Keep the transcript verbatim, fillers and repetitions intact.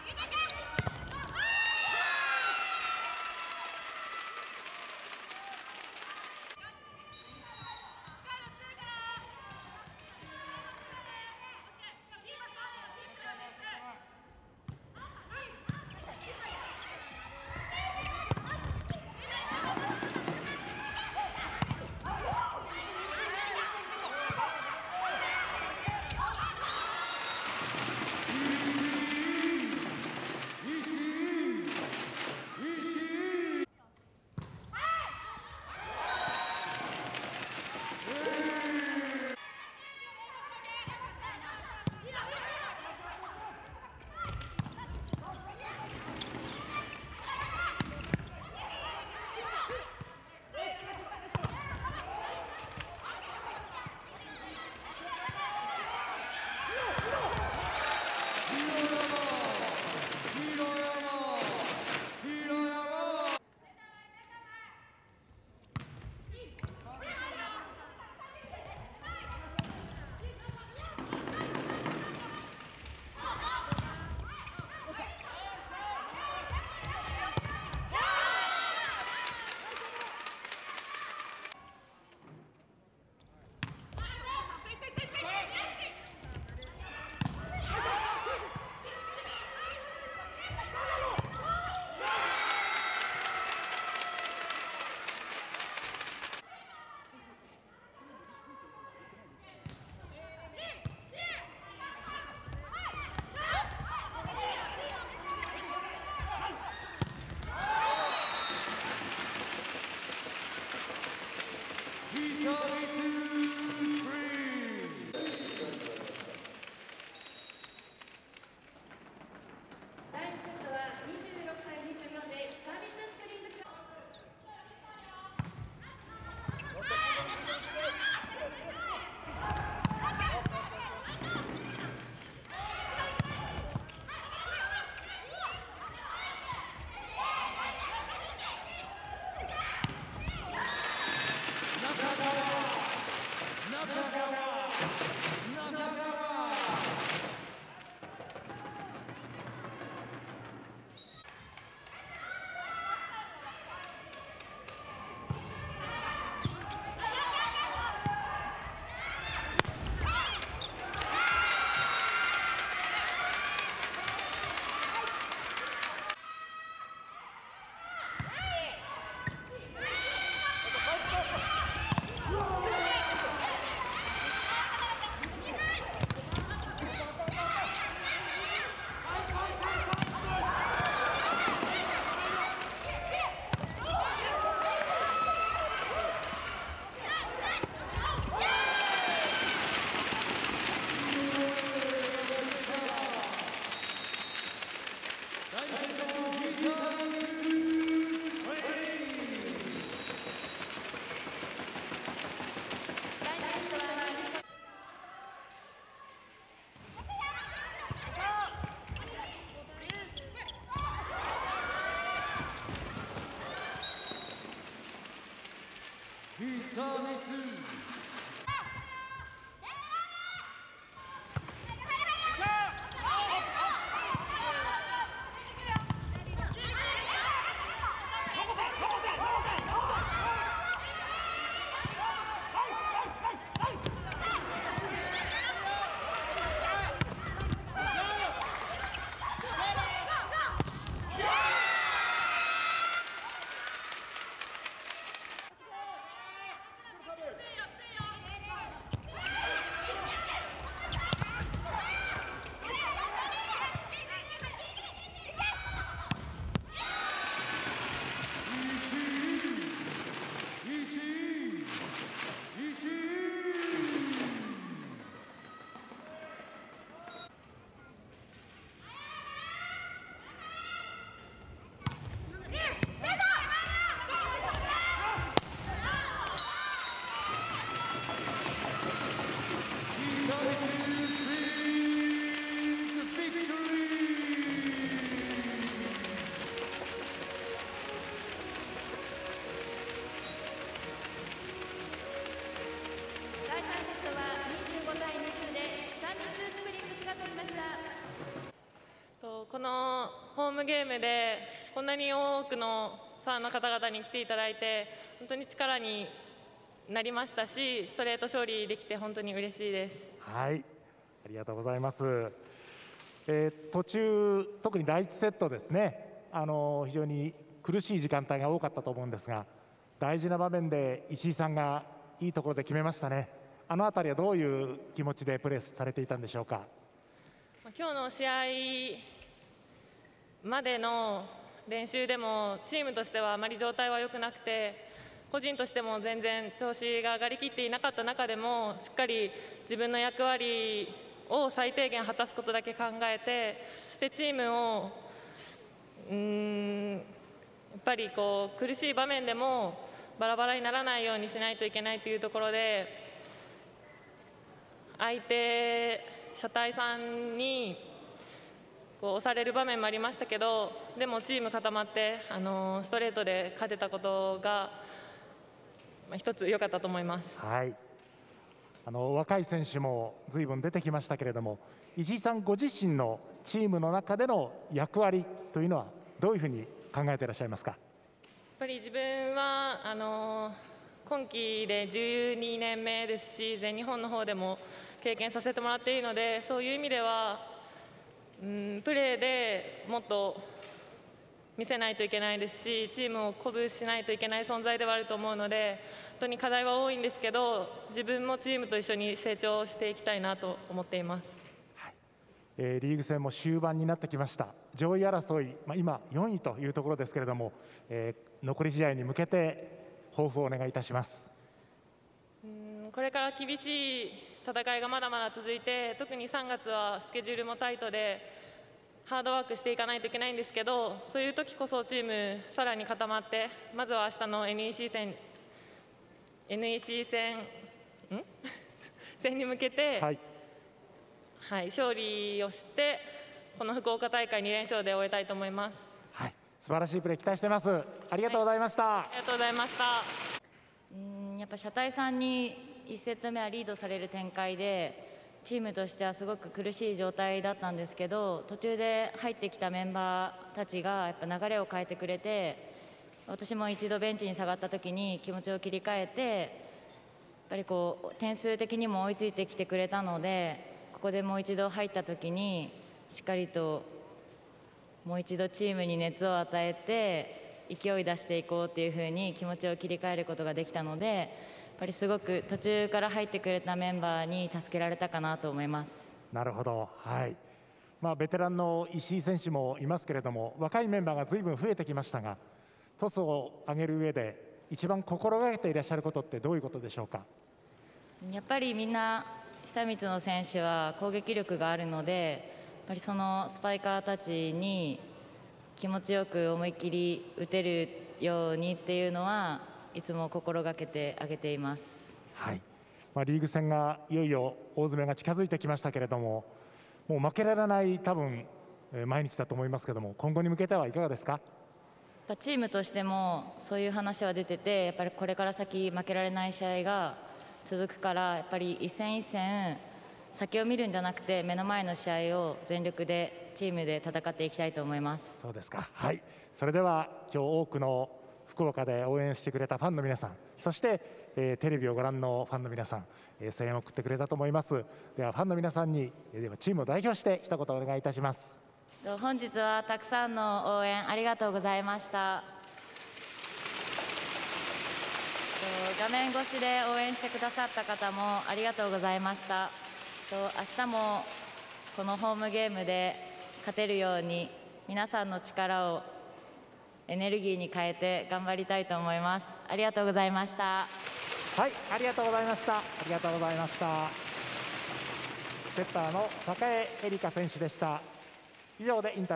このホームゲームでこんなに多くのファンの方々に来ていただいて本当に力になりましたし、ストレート勝利できて本当に嬉しいです。 はい、ありがとうございます。えー、途中、特にだいいちセットですね、あの非常に苦しい時間帯が多かったと思うんですが、大事な場面で石井さんがいいところで決めましたね。あのあたりはどういう気持ちでプレーされていたんでしょうか。 今日の試合までの練習でもチームとしてはあまり状態は良くなくて、個人としても全然調子が上がりきっていなかった中でもしっかり自分の役割を最低限果たすことだけ考えて、そしてチームをうーんやっぱりこう苦しい場面でもバラバラにならないようにしないといけないというところで、相手車体さんにこう押される場面もありましたけど、でもチーム固まってあのストレートで勝てたことが、まあ、一つ良かったと思います。 はい、あの若い選手もずいぶん出てきましたけれども、石井さんご自身のチームの中での役割というのはどういうふうに考えていらっしゃいますか。 やっぱり自分はあの今季でじゅうにねんめですし、全日本の方でも経験させてもらっているので、そういう意味では、うん、プレーでもっと見せないといけないですし、チームを鼓舞しないといけない存在ではあると思うので、本当に課題は多いんですけど、自分もチームと一緒に成長していきたいなと思っています。 はい、えー、リーグ戦も終盤になってきました。上位争い、まあ、今よんいというところですけれども、えー、残り試合に向けて抱負をお願いいたします。 うん、これから厳しい戦いがまだまだ続いて、特にさんがつはスケジュールもタイトでハードワークしていかないといけないんですけど、そういう時こそチームさらに固まって、まずは明日の エヌイーシー 戦 エヌイーシー 戦ん戦に向けて、はいはい、勝利をしてこの福岡大会に連勝で終えたいと思います。 はい、素晴らしいプレー期待してます。ありがとうございました。はい、 ありがとうございました。 うんやっぱ車体さんにいちセット目はリードされる展開で、チームとしてはすごく苦しい状態だったんですけど、途中で入ってきたメンバーたちがやっぱ流れを変えてくれて、私も一度ベンチに下がった時に気持ちを切り替えて、やっぱりこう点数的にも追いついてきてくれたので、ここでもう一度入った時にしっかりともう一度チームに熱を与えて勢い出していこうっていうふうに気持ちを切り替えることができたので、やっぱりすごく途中から入ってくれたメンバーに助けられたかなと思います。 なるほど、はい、まあ、ベテランの石井選手もいますけれども、若いメンバーがずいぶん増えてきましたが、トスを上げる上で一番心がけていらっしゃることってどういうことでしょうか。 やっぱりみんな久光の選手は攻撃力があるので、やっぱりそのスパイカーたちに気持ちよく思いっきり打てるようにっていうのはいつも心がけてあげています。 はい、まあ、リーグ戦がいよいよ大詰めが近づいてきましたけれども、もう負けられない多分毎日だと思いますけれども、今後に向けてはいかがですか。 チームとしてもそういう話は出てて、やっぱりこれから先負けられない試合が続くから、やっぱり一戦一戦先を見るんじゃなくて目の前の試合を全力でチームで戦っていきたいと思います。 そうですか。はい、それでは今日多くの福岡で応援してくれたファンの皆さん、そして、えー、テレビをご覧のファンの皆さん、えー、声援を送ってくれたと思います。ではファンの皆さんに、えー、ではチームを代表して一言お願いいたします。 本日はたくさんの応援ありがとうございました。画面越しで応援してくださった方もありがとうございました。明日もこのホームゲームで勝てるように皆さんの力をエネルギーに変えて頑張りたいと思います。ありがとうございました。 はい、ありがとうございました。ありがとうございました。セッターの栄恵梨香選手でした。以上でインタビュー